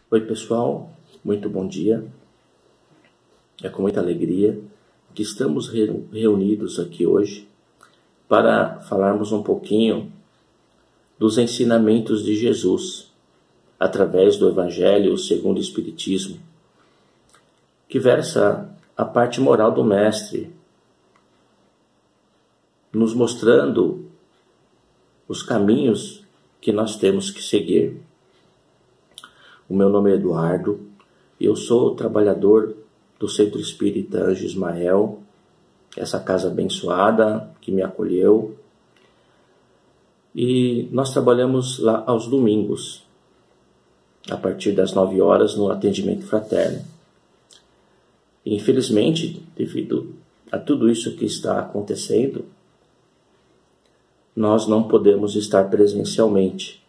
Oi pessoal, muito bom dia. É com muita alegria que estamos reunidos aqui hoje para falarmos um pouquinho dos ensinamentos de Jesus através do Evangelho segundo o Espiritismo, que versa a parte moral do Mestre, nos mostrando os caminhos que nós temos que seguir. O meu nome é Eduardo e eu sou trabalhador do Centro Espírita Anjo Ismael, essa casa abençoada que me acolheu. E nós trabalhamos lá aos domingos, a partir das 9 horas, no atendimento fraterno. E, infelizmente, devido a tudo isso que está acontecendo, nós não podemos estar presencialmente.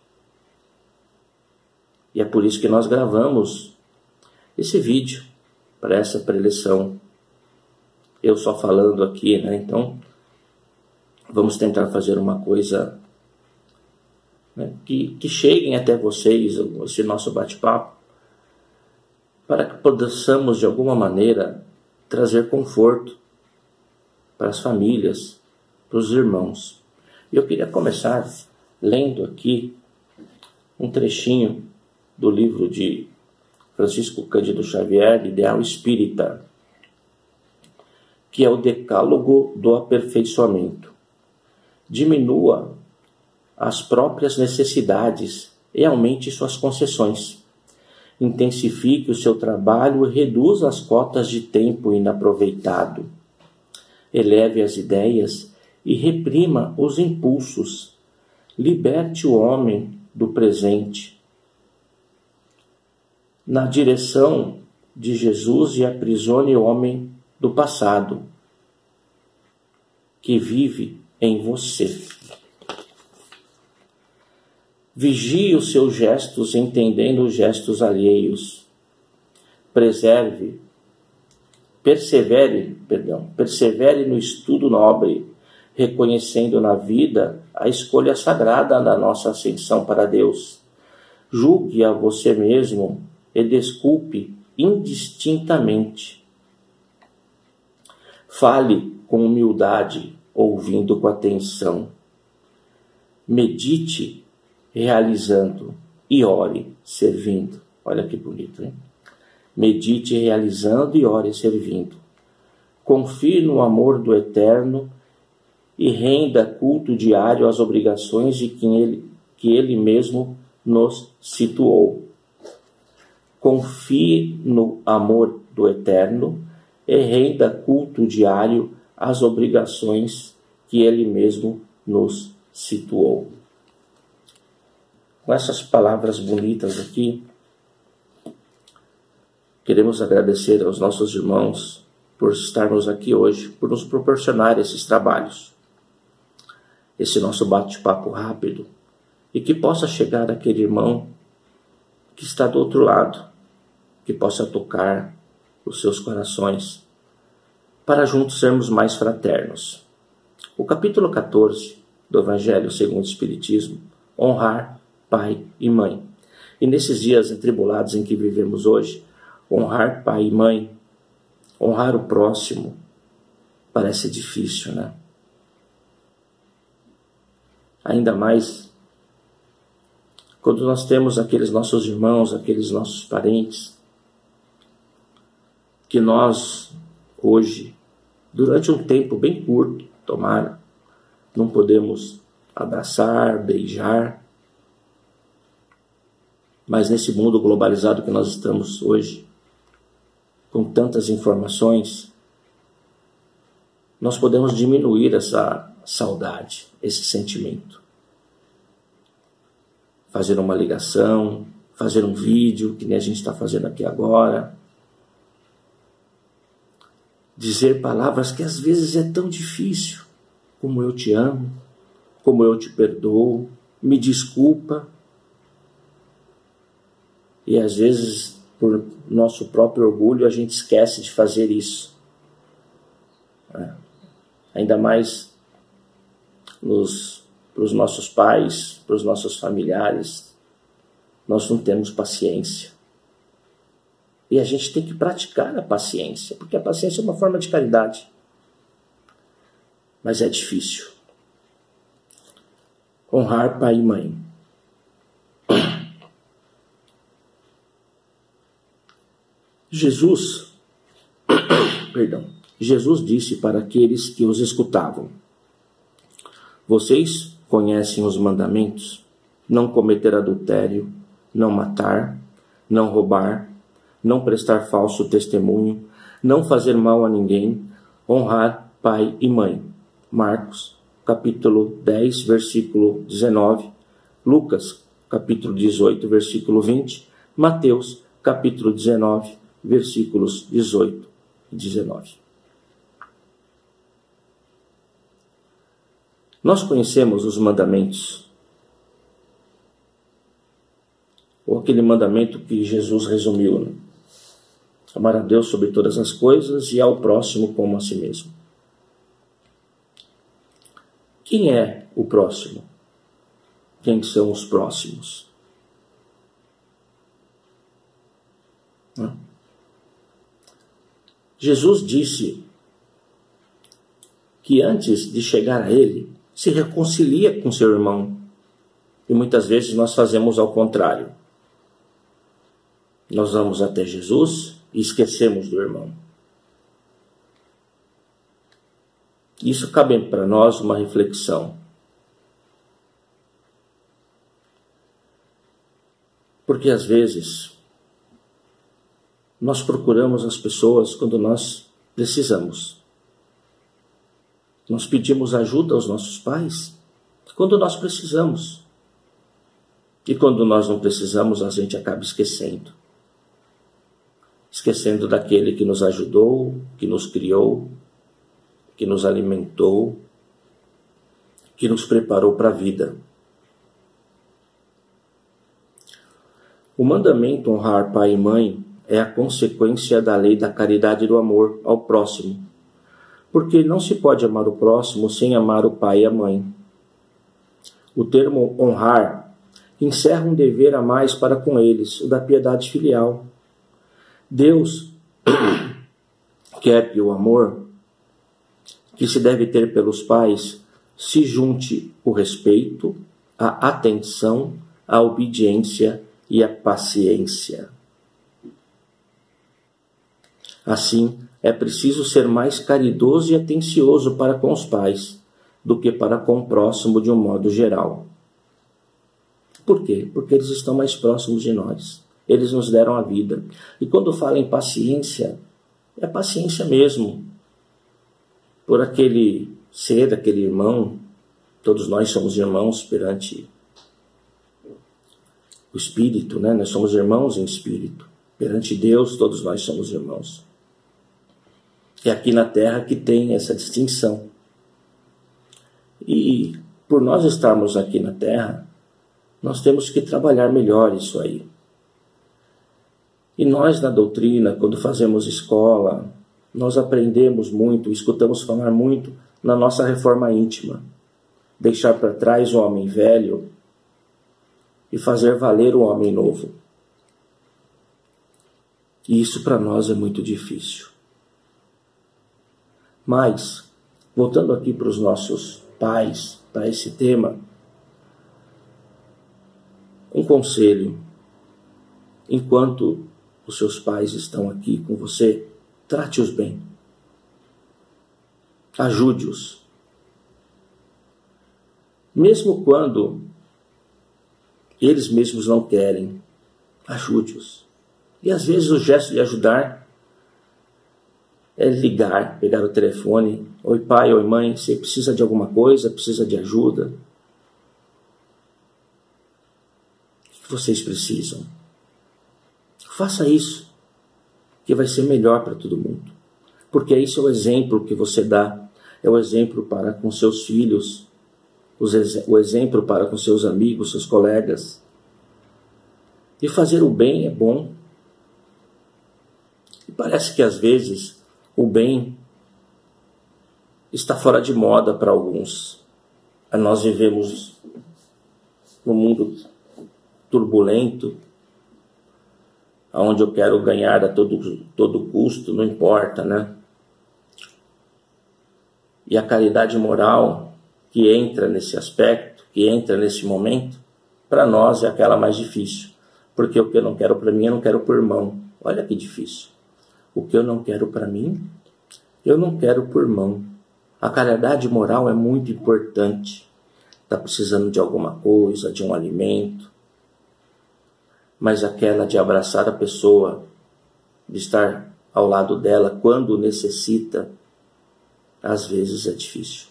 E é por isso que nós gravamos esse vídeo para essa preleção. Eu só falando aqui, né? Então, vamos tentar fazer uma coisa, né, que cheguem até vocês, esse nosso bate-papo, para que possamos, de alguma maneira, trazer conforto para as famílias, para os irmãos. E eu queria começar lendo aqui um trechinho do livro de Francisco Cândido Xavier, Ideal Espírita, que é o Decálogo do Aperfeiçoamento. Diminua as próprias necessidades e aumente suas concessões. Intensifique o seu trabalho e reduza as cotas de tempo inaproveitado. Eleve as ideias e reprima os impulsos. Liberte o homem do presente na direção de Jesus e aprisione o homem do passado que vive em você. Vigie os seus gestos, entendendo os gestos alheios. Persevere no estudo nobre, reconhecendo na vida a escolha sagrada da nossa ascensão para Deus. Julgue a você mesmo e desculpe indistintamente. Fale com humildade, ouvindo com atenção. Medite realizando e ore servindo. Olha que bonito, hein? Medite realizando e ore servindo. Confie no amor do Eterno e renda culto diário às obrigações de que ele mesmo nos situou. Confie no amor do Eterno e renda culto diário às obrigações que Ele mesmo nos situou. Com essas palavras bonitas aqui, queremos agradecer aos nossos irmãos por estarmos aqui hoje, por nos proporcionar esses trabalhos, esse nosso bate-papo rápido, e que possa chegar aquele irmão que está do outro lado, que possa tocar os seus corações, para juntos sermos mais fraternos. O capítulo 14 do Evangelho segundo o Espiritismo, honrar pai e mãe. E nesses dias atribulados em que vivemos hoje, honrar pai e mãe, honrar o próximo, parece difícil, né? Ainda mais quando nós temos aqueles nossos irmãos, aqueles nossos parentes, que nós, hoje, durante um tempo bem curto, tomara, não podemos abraçar, beijar, mas nesse mundo globalizado que nós estamos hoje, com tantas informações, nós podemos diminuir essa saudade, esse sentimento. Fazer uma ligação, fazer um vídeo, que nem a gente está fazendo aqui agora. Dizer palavras que às vezes é tão difícil, como eu te amo, como eu te perdoo, me desculpa. E às vezes, por nosso próprio orgulho, a gente esquece de fazer isso. Ainda mais para os nossos pais, para os nossos familiares, nós não temos paciência. E a gente tem que praticar a paciência, porque a paciência é uma forma de caridade. Mas é difícil. Honrar pai e mãe. Jesus disse para aqueles que os escutavam: vocês conhecem os mandamentos? Não cometer adultério, não matar, não roubar, não prestar falso testemunho, não fazer mal a ninguém, honrar pai e mãe. Marcos, capítulo 10, versículo 19, Lucas, capítulo 18, versículo 20, Mateus, capítulo 19, versículos 18 e 19. Nós conhecemos os mandamentos, ou aquele mandamento que Jesus resumiu, né? Amar a Deus sobre todas as coisas e ao próximo como a si mesmo. Quem é o próximo? Quem são os próximos? Jesus disse que antes de chegar a ele, se reconcilia com seu irmão. E muitas vezes nós fazemos ao contrário. Nós vamos até Jesus e esquecemos do irmão. Isso cabe para nós uma reflexão. Porque às vezes nós procuramos as pessoas quando nós precisamos. Nós pedimos ajuda aos nossos pais quando nós precisamos. E quando nós não precisamos, a gente acaba esquecendo. Esquecendo daquele que nos ajudou, que nos criou, que nos alimentou, que nos preparou para a vida. O mandamento honrar pai e mãe é a consequência da lei da caridade e do amor ao próximo, porque não se pode amar o próximo sem amar o pai e a mãe. O termo honrar encerra um dever a mais para com eles, o da piedade filial. Deus quer que o amor que se deve ter pelos pais se junte o respeito, a atenção, a obediência e a paciência. Assim, é preciso ser mais caridoso e atencioso para com os pais do que para com o próximo de um modo geral. Por quê? Porque eles estão mais próximos de nós. Eles nos deram a vida. E quando fala em paciência, é paciência mesmo. Por aquele ser, aquele irmão, todos nós somos irmãos perante o Espírito, né? Nós somos irmãos em Espírito. Perante Deus, todos nós somos irmãos. É aqui na Terra que tem essa distinção. E por nós estarmos aqui na Terra, nós temos que trabalhar melhor isso aí. E nós, na doutrina, quando fazemos escola, nós aprendemos muito, escutamos falar muito na nossa reforma íntima. Deixar para trás o homem velho e fazer valer o homem novo. E isso para nós é muito difícil. Mas, voltando aqui para os nossos pais, para esse tema, um conselho: enquanto os seus pais estão aqui com você, trate-os bem. Ajude-os. Mesmo quando eles mesmos não querem, ajude-os. E às vezes o gesto de ajudar é ligar, pegar o telefone. Oi pai, oi mãe, você precisa de alguma coisa, precisa de ajuda? O que vocês precisam? Faça isso, que vai ser melhor para todo mundo. Porque esse é o exemplo que você dá, é o exemplo para com seus filhos, o exemplo para com seus amigos, seus colegas. E fazer o bem é bom. E parece que às vezes o bem está fora de moda para alguns. Nós vivemos num mundo turbulento, onde eu quero ganhar a todo custo, não importa, né? E a caridade moral que entra nesse aspecto, que entra nesse momento, para nós é aquela mais difícil. Porque o que eu não quero para mim, eu não quero para o irmão. Olha que difícil. O que eu não quero para mim, eu não quero para o irmão. A caridade moral é muito importante. Está precisando de alguma coisa, de um alimento. Mas aquela de abraçar a pessoa, de estar ao lado dela quando necessita, às vezes é difícil.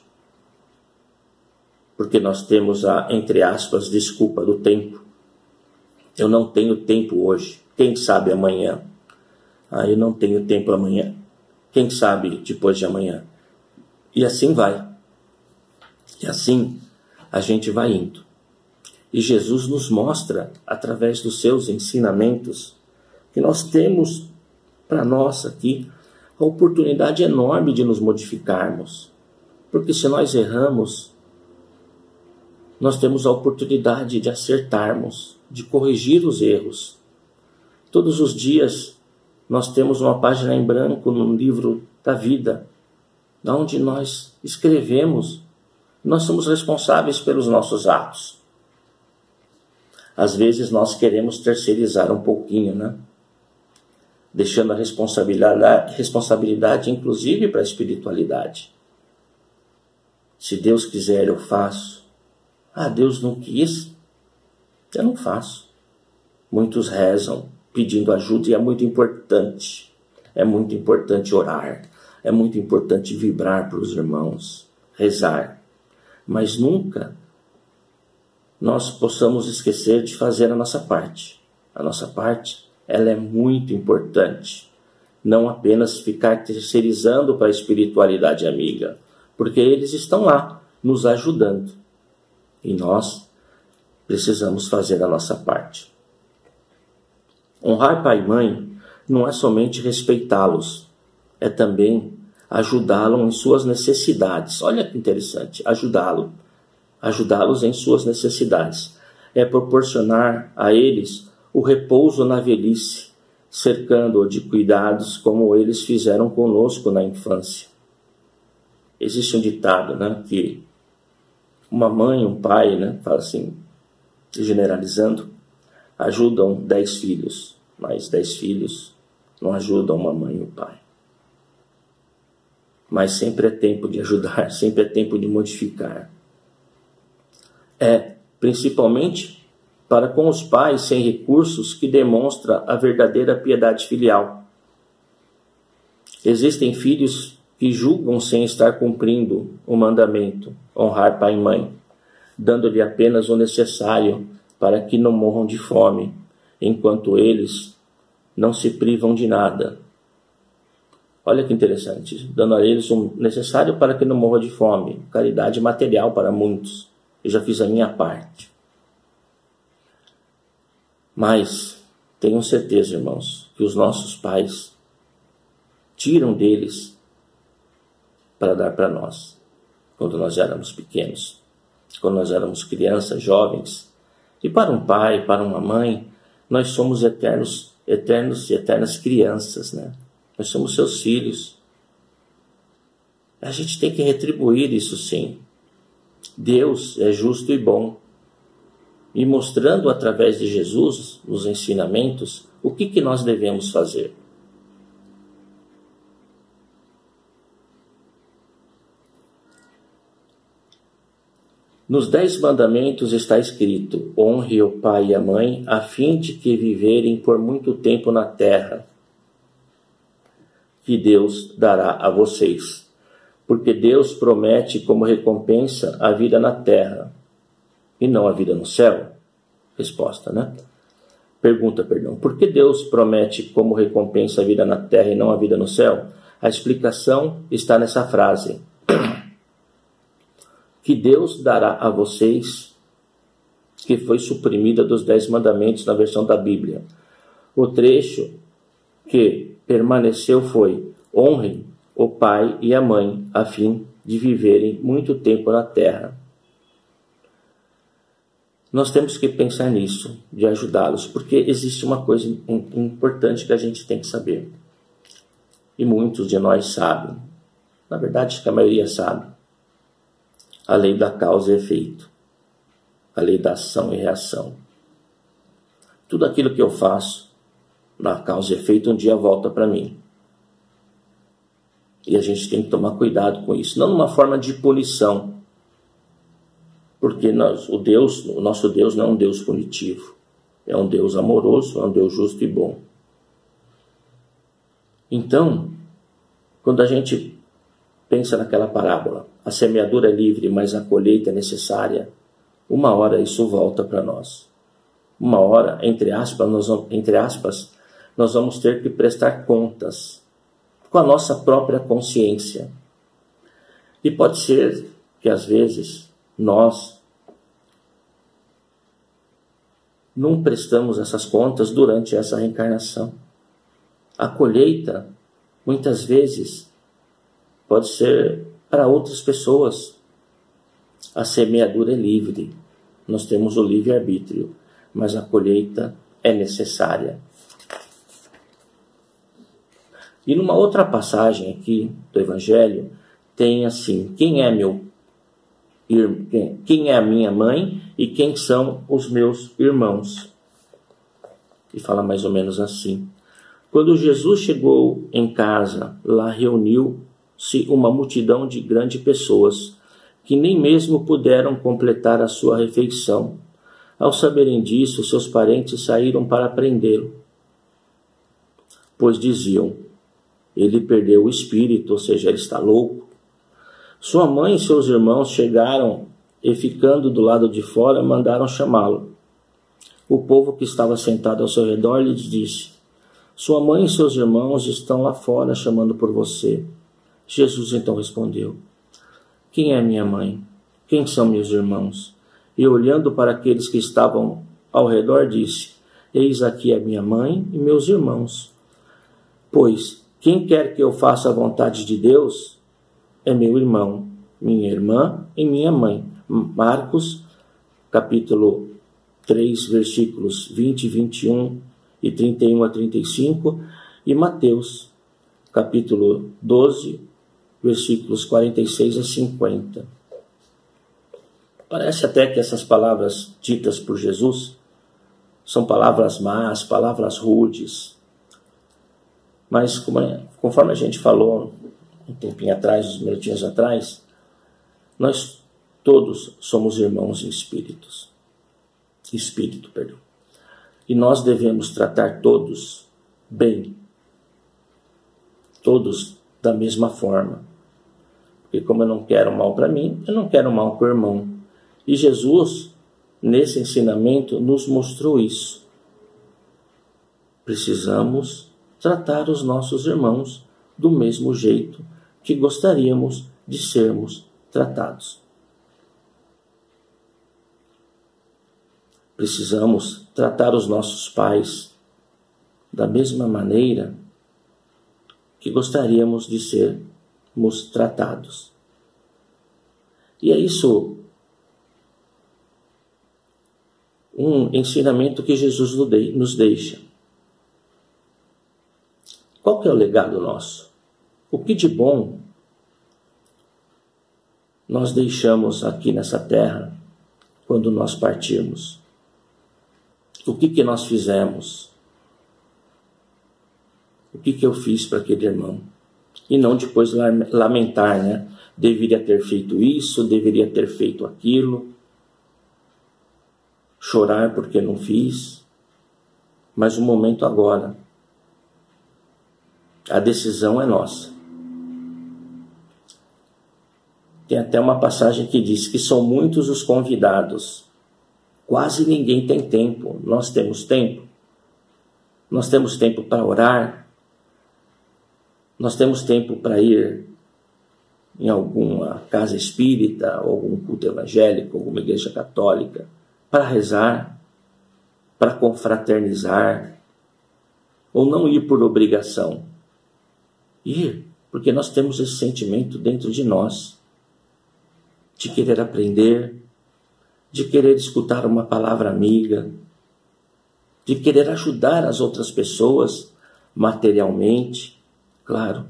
Porque nós temos a, entre aspas, desculpa do tempo. Eu não tenho tempo hoje. Quem sabe amanhã? Eu não tenho tempo amanhã. Quem sabe depois de amanhã? E assim vai. E assim a gente vai indo. E Jesus nos mostra, através dos seus ensinamentos, que nós temos para nós aqui a oportunidade enorme de nos modificarmos. Porque se nós erramos, nós temos a oportunidade de acertarmos, de corrigir os erros. Todos os dias nós temos uma página em branco no livro da vida, onde nós escrevemos, nós somos responsáveis pelos nossos atos. Às vezes nós queremos terceirizar um pouquinho, né? Deixando a responsabilidade inclusive para a espiritualidade. Se Deus quiser, eu faço. Deus não quis, eu não faço. Muitos rezam pedindo ajuda e é muito importante. É muito importante orar. É muito importante vibrar para os irmãos, rezar. Mas nunca nós possamos esquecer de fazer a nossa parte. A nossa parte, ela é muito importante. Não apenas ficar terceirizando para a espiritualidade amiga, porque eles estão lá, nos ajudando. E nós precisamos fazer a nossa parte. Honrar pai e mãe não é somente respeitá-los, é também ajudá-los em suas necessidades. Olha que interessante, ajudá-los em suas necessidades. É proporcionar a eles o repouso na velhice, cercando-o de cuidados como eles fizeram conosco na infância. Existe um ditado, né, que uma mãe, um pai, né, fala assim, generalizando, ajudam 10 filhos, mas 10 filhos não ajudam uma mãe e um pai. Mas sempre é tempo de ajudar, sempre é tempo de modificar. Principalmente para com os pais sem recursos, que demonstra a verdadeira piedade filial. Existem filhos que julgam sem estar cumprindo o mandamento, honrar pai e mãe, dando-lhe apenas o necessário para que não morram de fome, enquanto eles não se privam de nada. Olha que interessante, dando a eles o necessário para que não morram de fome, caridade material para muitos. Eu já fiz a minha parte. Mas tenham certeza, irmãos, que os nossos pais tiram deles para dar para nós, quando nós éramos pequenos, quando nós éramos crianças, jovens. E para um pai, para uma mãe, nós somos eternos e eternas crianças, né? Nós somos seus filhos. A gente tem que retribuir isso, sim. Deus é justo e bom. E mostrando através de Jesus, nos ensinamentos, o que nós devemos fazer. Nos 10 mandamentos está escrito: honre o pai e a mãe, a fim de que viverem por muito tempo na terra, que Deus dará a vocês. Porque Deus promete como recompensa a vida na terra, e não a vida no céu? Resposta, né? Pergunta, perdão. Por que Deus promete como recompensa a vida na terra e não a vida no céu? A explicação está nessa frase. Que Deus dará a vocês, que foi suprimida dos 10 mandamentos na versão da Bíblia. O trecho que permaneceu foi: honrem o pai e a mãe, a fim de viverem muito tempo na terra. Nós temos que pensar nisso, de ajudá-los, porque existe uma coisa importante que a gente tem que saber. E muitos de nós sabem. Na verdade, acho que a maioria sabe. A lei da causa e efeito. A lei da ação e reação. Tudo aquilo que eu faço, na causa e efeito, um dia volta para mim. E a gente tem que tomar cuidado com isso. Não numa forma de punição. Porque o nosso Deus não é um Deus punitivo. É um Deus amoroso, é um Deus justo e bom. Então, quando a gente pensa naquela parábola, a semeadura é livre, mas a colheita é necessária, uma hora isso volta para nós. Uma hora, entre aspas, nós vamos ter que prestar contas com a nossa própria consciência. E pode ser que às vezes nós não prestamos essas contas durante essa reencarnação. A colheita, muitas vezes, pode ser para outras pessoas. A semeadura é livre. Nós temos o livre-arbítrio, mas a colheita é necessária. E numa outra passagem aqui do Evangelho, tem assim: quem é a minha mãe e quem são os meus irmãos? E fala mais ou menos assim: quando Jesus chegou em casa, lá reuniu-se uma multidão de grandes pessoas, que nem mesmo puderam completar a sua refeição. Ao saberem disso, seus parentes saíram para prendê-lo, pois diziam: ele perdeu o espírito, ou seja, ele está louco. Sua mãe e seus irmãos chegaram e, ficando do lado de fora, mandaram chamá-lo. O povo que estava sentado ao seu redor lhes disse: sua mãe e seus irmãos estão lá fora chamando por você. Jesus então respondeu: quem é minha mãe? Quem são meus irmãos? E olhando para aqueles que estavam ao redor, disse: eis aqui a minha mãe e meus irmãos. Pois quem quer que eu faça a vontade de Deus é meu irmão, minha irmã e minha mãe. Marcos, capítulo 3, versículos 20, 21 e 31 a 35. E Mateus, capítulo 12, versículos 46 a 50. Parece até que essas palavras ditas por Jesus são palavras más, palavras rudes. Mas, conforme a gente falou um tempinho atrás, uns minutinhos atrás, nós todos somos irmãos em espírito. E nós devemos tratar todos bem. Todos da mesma forma. Porque como eu não quero mal para mim, eu não quero mal para o irmão. E Jesus, nesse ensinamento, nos mostrou isso. Precisamos tratar os nossos irmãos do mesmo jeito que gostaríamos de sermos tratados. Precisamos tratar os nossos pais da mesma maneira que gostaríamos de sermos tratados. E é isso um ensinamento que Jesus nos deixa. Qual que é o legado nosso? O que de bom nós deixamos aqui nessa terra quando nós partirmos? O que nós fizemos? O que eu fiz para aquele irmão? E não depois lamentar, né? Deveria ter feito isso, deveria ter feito aquilo. Chorar porque não fiz. Mas o momento agora. A decisão é nossa. Tem até uma passagem que diz que são muitos os convidados. Quase ninguém tem tempo. Nós temos tempo. Nós temos tempo para orar. Nós temos tempo para ir em alguma casa espírita, algum culto evangélico, alguma igreja católica, para rezar, para confraternizar, ou não ir por obrigação. Ir, porque nós temos esse sentimento dentro de nós, de querer aprender, de querer escutar uma palavra amiga, de querer ajudar as outras pessoas materialmente, claro,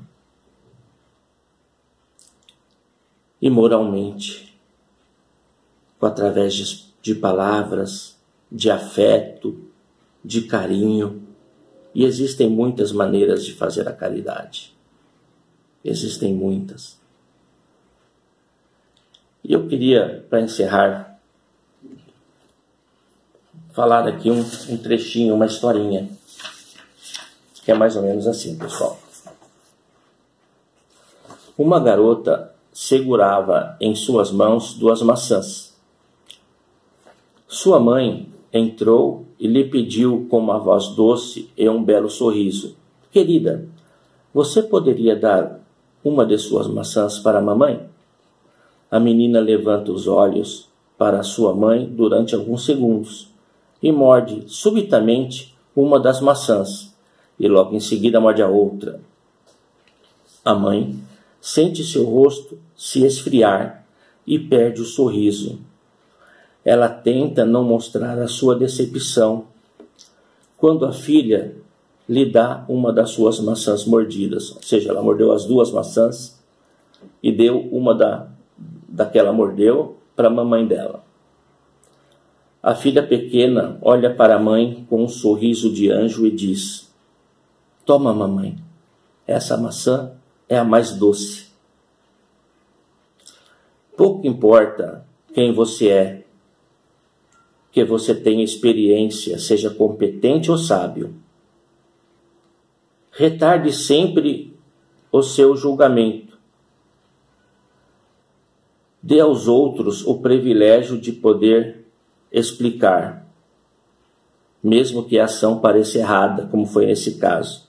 e moralmente, através de palavras, de afeto, de carinho. E existem muitas maneiras de fazer a caridade. Existem muitas. E eu queria, para encerrar, falar aqui um trechinho, uma historinha, que é mais ou menos assim, pessoal. Uma garota segurava em suas mãos 2 maçãs. Sua mãe entrou e lhe pediu com uma voz doce e um belo sorriso: querida, você poderia dar uma de suas maçãs para a mamãe? A menina levanta os olhos para sua mãe durante alguns segundos e morde subitamente uma das maçãs e logo em seguida morde a outra. A mãe sente seu rosto se esfriar e perde o sorriso. Ela tenta não mostrar a sua decepção quando a filha lhe dá uma das suas maçãs mordidas. Ou seja, ela mordeu as 2 maçãs e deu uma daquela mordeu para a mamãe dela. A filha pequena olha para a mãe com um sorriso de anjo e diz: toma, mamãe, essa maçã é a mais doce. Pouco importa quem você é, que você tenha experiência, seja competente ou sábio. Retarde sempre o seu julgamento. Dê aos outros o privilégio de poder explicar, mesmo que a ação pareça errada, como foi nesse caso.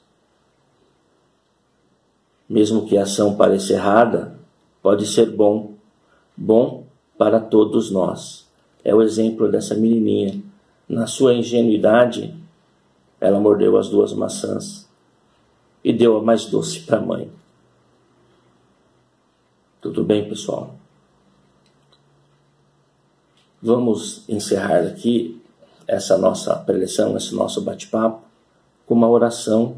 Mesmo que a ação pareça errada, pode ser bom para todos nós. É o exemplo dessa menininha. Na sua ingenuidade, ela mordeu as 2 maçãs e deu a mais doce para a mãe. Tudo bem, pessoal? Vamos encerrar aqui essa nossa preleção, esse nosso bate-papo, com uma oração,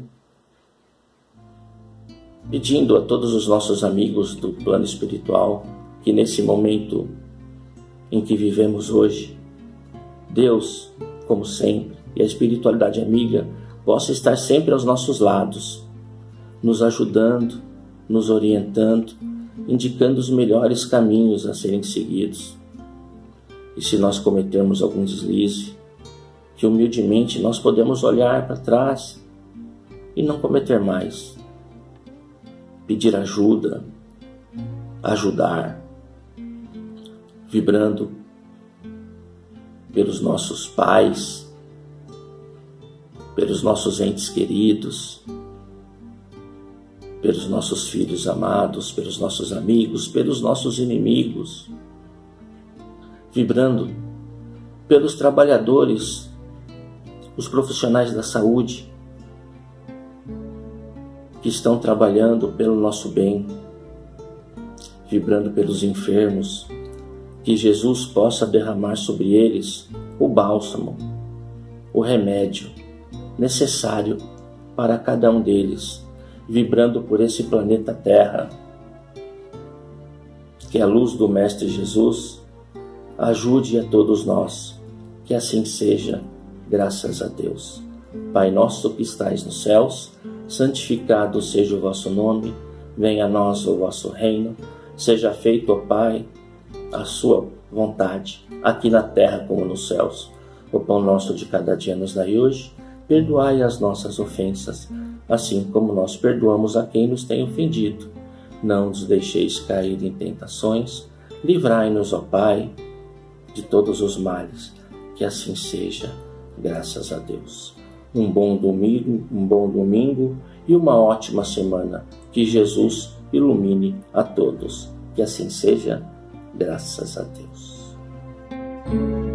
pedindo a todos os nossos amigos do plano espiritual que nesse momento em que vivemos hoje, Deus, como sempre, e a espiritualidade amiga possa estar sempre aos nossos lados, nos ajudando, nos orientando, indicando os melhores caminhos a serem seguidos. E se nós cometermos algum deslize, que humildemente nós podemos olhar para trás e não cometer mais. Pedir ajuda, ajudar, vibrando pelos nossos pais, pelos nossos entes queridos, pelos nossos filhos amados, pelos nossos amigos, pelos nossos inimigos, vibrando pelos trabalhadores, os profissionais da saúde, que estão trabalhando pelo nosso bem, vibrando pelos enfermos, que Jesus possa derramar sobre eles o bálsamo, o remédio necessário para cada um deles, vibrando por esse planeta Terra. Que a luz do Mestre Jesus ajude a todos nós, que assim seja, graças a Deus. Pai nosso que estais nos céus, santificado seja o vosso nome, venha a nós o vosso reino, seja feito, ó Pai, a sua vontade, aqui na terra como nos céus. O pão nosso de cada dia nos dai hoje, perdoai as nossas ofensas, assim como nós perdoamos a quem nos tem ofendido. Não nos deixeis cair em tentações, livrai-nos, ó Pai, de todos os males, que assim seja, graças a Deus. Um bom domingo e uma ótima semana. Que Jesus ilumine a todos. Que assim seja, graças a Deus.